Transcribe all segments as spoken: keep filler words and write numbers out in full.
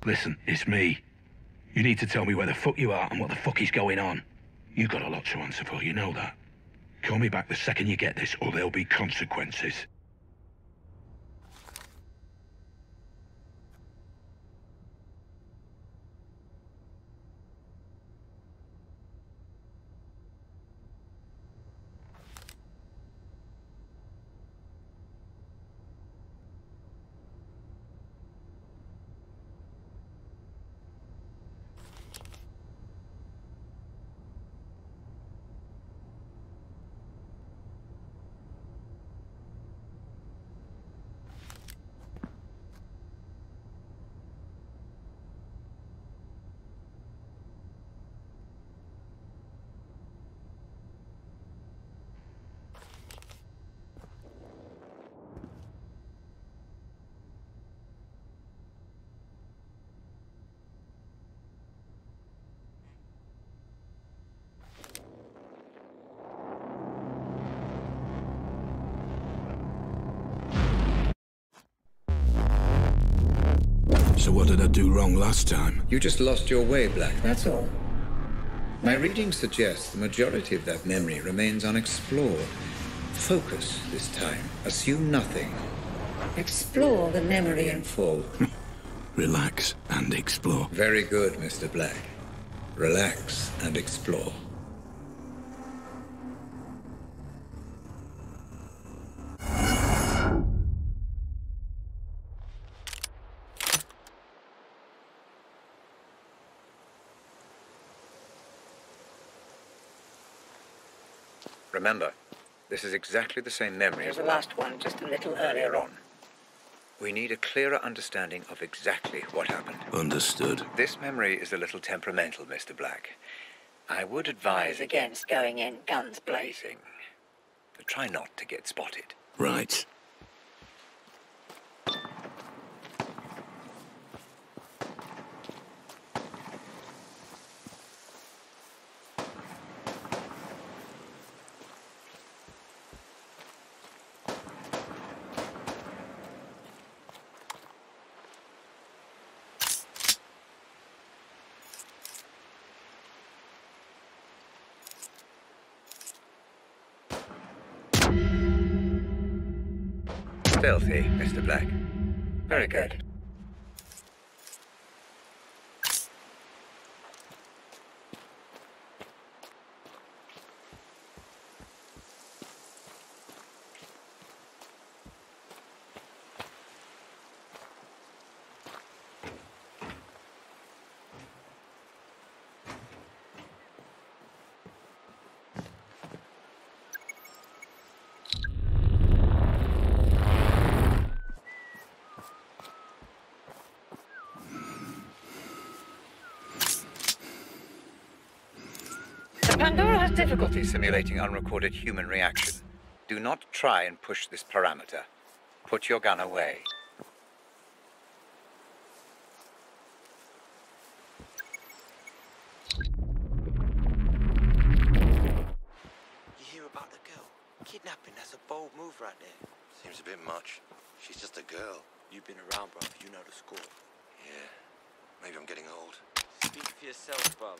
Listen, it's me. You need to tell me where the fuck you are and what the fuck is going on. You got a lot to answer for, you know that. Call me back the second you get this, or there'll be consequences. So what did I do wrong last time? You just lost your way, Black, that's all. My readings suggest the majority of that memory remains unexplored. Focus this time. Assume nothing. Explore the memory in full. Relax and explore. Very good, Mister Black. Relax and explore. Remember, this is exactly the same memory as the last one, just a little earlier on. We need a clearer understanding of exactly what happened. Understood. This memory is a little temperamental, Mister Black. I would advise against going in guns blazing. But try not to get spotted. Right. Stealthy, Mister Black. Very good. Pandora has difficulty simulating unrecorded human reaction. Do not try and push this parameter. Put your gun away. You hear about the girl? Kidnapping, that's a bold move right there. Seems a bit much. She's just a girl. You've been around, bruv. You know the score. Yeah. Maybe I'm getting old. Speak for yourself, bruv.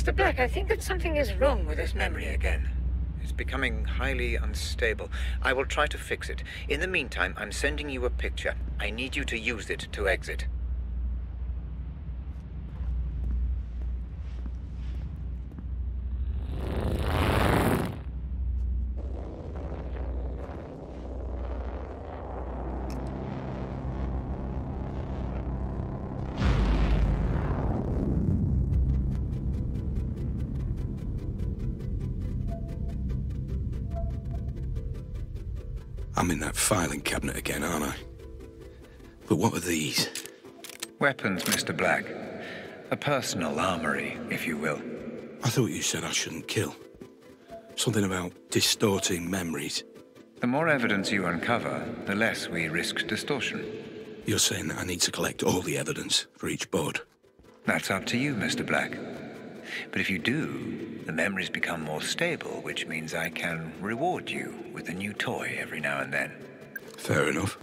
Mister Black, I think that something is wrong with this memory again. It's becoming highly unstable. I will try to fix it. In the meantime, I'm sending you a picture. I need you to use it to exit. I'm in that filing cabinet again, aren't I? But what are these? Weapons, Mister Black. A personal armory, if you will. I thought you said I shouldn't kill. Something about distorting memories. The more evidence you uncover, the less we risk distortion. You're saying that I need to collect all the evidence for each bod? That's up to you, Mister Black. But if you do, the memories become more stable, which means I can reward you with a new toy every now and then. Fair enough.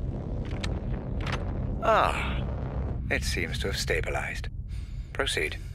Ah, it seems to have stabilized. Proceed.